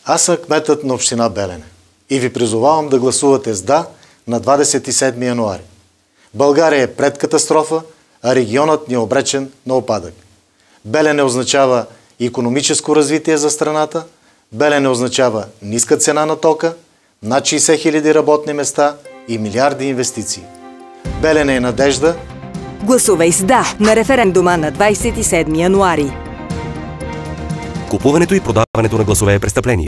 Аз съм кметът на община Белене и ви призовавам да гласувате с да на 27 януари. България е пред катастрофа, а регионът ни е обречен на опадък. Белене означава икономическо развитие за страната, Белене означава ниска цена на тока, над 60 000 работни места и милиарди инвестиции. Белене е надежда. Гласувай с да на референдума на 27 януари. Купуването и продаването на гласове е престъпление.